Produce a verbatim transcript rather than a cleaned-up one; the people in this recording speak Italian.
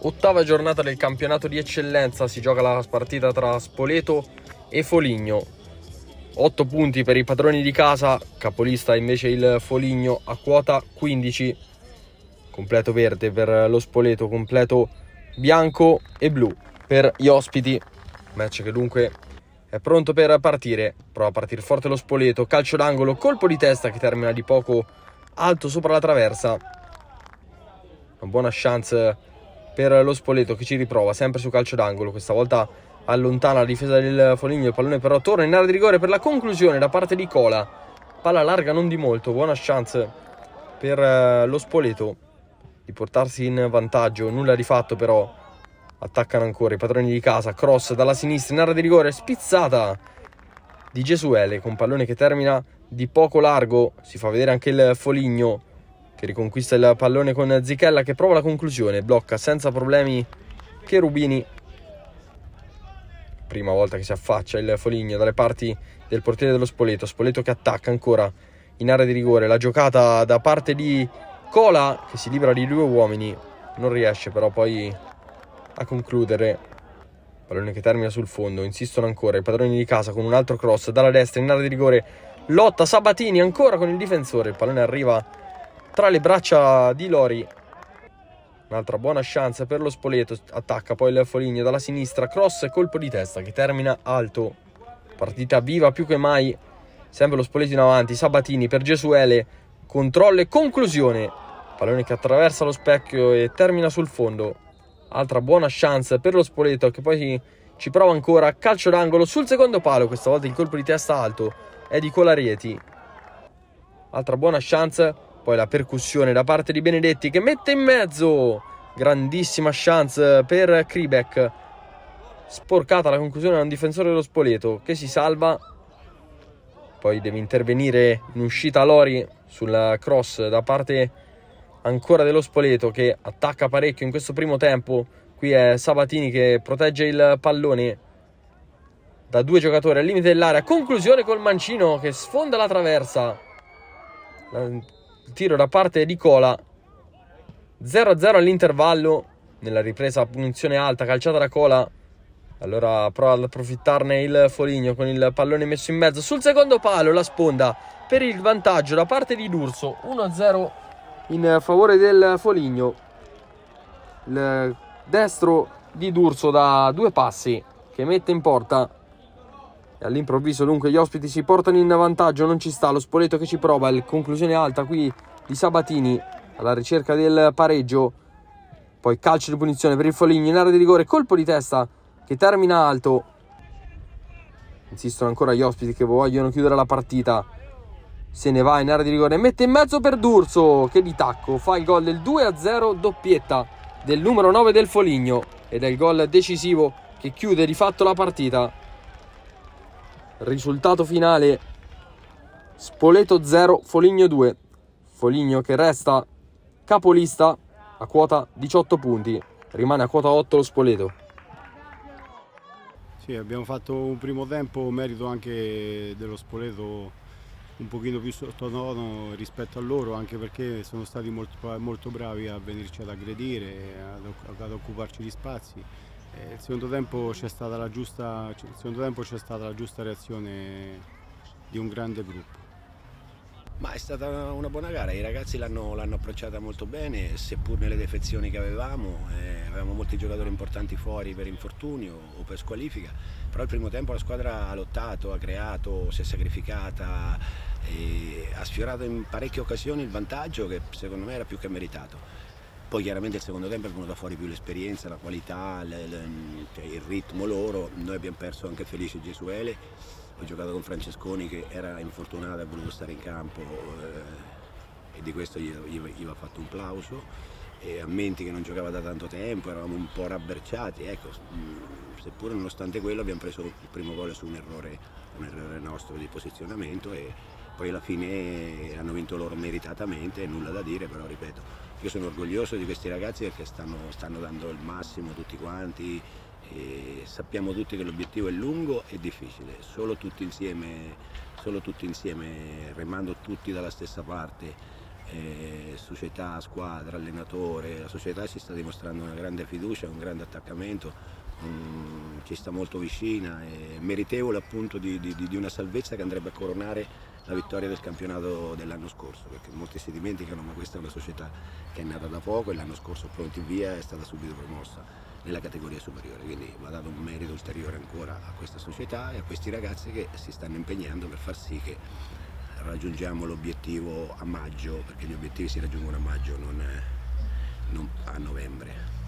Ottava giornata del campionato di eccellenza, si gioca la partita tra Spoleto e Foligno. otto punti per i padroni di casa, capolista invece il Foligno a quota quindici. Completo verde per lo Spoleto, completo bianco e blu per gli ospiti. Match che dunque è pronto per partire. Prova a partire forte lo Spoleto, calcio d'angolo, colpo di testa che termina di poco alto sopra la traversa. Una buona chance per lo Spoleto che ci riprova sempre su calcio d'angolo. Questa volta allontana la difesa del Foligno, il pallone però torna in area di rigore per la conclusione da parte di Cola. Palla larga non di molto, buona chance per lo Spoleto di portarsi in vantaggio, nulla di fatto però. Attaccano ancora i padroni di casa, cross dalla sinistra in area di rigore, spizzata di Gesuele con pallone che termina di poco largo. Si fa vedere anche il Foligno che riconquista il pallone con Zichella che prova la conclusione, blocca senza problemi Cherubini. Prima volta che si affaccia il Foligno dalle parti del portiere dello Spoleto. Spoleto che attacca ancora in area di rigore, la giocata da parte di Cola che si libera di due uomini, non riesce però poi a concludere. Pallone che termina sul fondo, insistono ancora i padroni di casa con un altro cross dalla destra in area di rigore, lotta Sabatini ancora con il difensore, il pallone arriva tra le braccia di Lori. Un'altra buona chance per lo Spoleto, attacca poi il Foligno dalla sinistra, cross e colpo di testa che termina alto. Partita viva più che mai, sempre lo Spoleto in avanti, Sabatini per Gesuele, controllo e conclusione. Pallone che attraversa lo specchio e termina sul fondo. Altra buona chance per lo Spoleto che poi ci prova ancora, calcio d'angolo sul secondo palo, questa volta il colpo di testa alto è di Colarieti. Altra buona chance, poi la percussione da parte di Benedetti che mette in mezzo, grandissima chance per Kribek, sporcata la conclusione da un difensore dello Spoleto che si salva. Poi deve intervenire in uscita Lori sul cross da parte ancora dello Spoleto che attacca parecchio in questo primo tempo. Qui è Sabatini che protegge il pallone da due giocatori al limite dell'area, conclusione col mancino che sfonda la traversa, il tiro da parte di Cola. Zero a zero all'intervallo, nella ripresa punizione alta calciata da Cola. Allora prova ad approfittarne il Foligno con il pallone messo in mezzo sul secondo palo, la sponda per il vantaggio da parte di D'Urso, uno a zero in favore del Foligno. Il destro di D'Urso da due passi che mette in porta e all'improvviso dunque gli ospiti si portano in vantaggio, non ci sta lo Spoleto che ci prova, il conclusione alta qui di Sabatini alla ricerca del pareggio, poi calcio di punizione per il Foligno in area di rigore, colpo di testa che termina alto. Insistono ancora gli ospiti che vogliono chiudere la partita. Se ne va in area di rigore, mette in mezzo per D'Urso che di tacco fa il gol del due a zero, doppietta del numero nove del Foligno ed è il gol decisivo che chiude di fatto la partita. Risultato finale Spoleto zero, Foligno due. Foligno che resta capolista a quota diciotto punti, rimane a quota otto lo Spoleto. Sì, abbiamo fatto un primo tempo merito anche dello Spoleto un pochino più sottotono rispetto a loro, anche perché sono stati molto, molto bravi a venirci ad aggredire, ad, ad occuparci di spazi. E il secondo tempo c'è stata la giusta, il secondo tempo c'è stata la giusta reazione di un grande gruppo. Ma è stata una buona gara, i ragazzi l'hanno approcciata molto bene, seppur nelle defezioni che avevamo, eh, avevamo molti giocatori importanti fuori per infortunio o per squalifica, però il primo tempo la squadra ha lottato, ha creato, si è sacrificata, e ha sfiorato in parecchie occasioni il vantaggio che secondo me era più che meritato. Poi chiaramente il secondo tempo è venuta fuori più l'esperienza, la qualità, le, le, cioè il ritmo loro, noi abbiamo perso anche Felice Gesuele. Ho giocato con Francesconi che era infortunato e ha voluto stare in campo eh, e di questo gli, gli, gli va fatto un plauso. E a Menti che non giocava da tanto tempo, eravamo un po' rabberciati, ecco, mh, seppure nonostante quello abbiamo preso il primo gol su un errore, un errore nostro di posizionamento e poi alla fine hanno vinto loro meritatamente, nulla da dire, però ripeto, io sono orgoglioso di questi ragazzi perché stanno, stanno dando il massimo tutti quanti. E sappiamo tutti che l'obiettivo è lungo e difficile, solo tutti insieme, solo tutti insieme remando tutti dalla stessa parte eh, società, squadra, allenatore. La società ci sta dimostrando una grande fiducia, un grande attaccamento, um, ci sta molto vicina e meritevole appunto di, di, di una salvezza che andrebbe a coronare la vittoria del campionato dell'anno scorso, perché molti si dimenticano, ma questa è una società che è nata da poco e l'anno scorso pronti via è stata subito promossa nella categoria superiore, quindi va dato un merito ulteriore ancora a questa società e a questi ragazzi che si stanno impegnando per far sì che raggiungiamo l'obiettivo a maggio, perché gli obiettivi si raggiungono a maggio, non, non a novembre.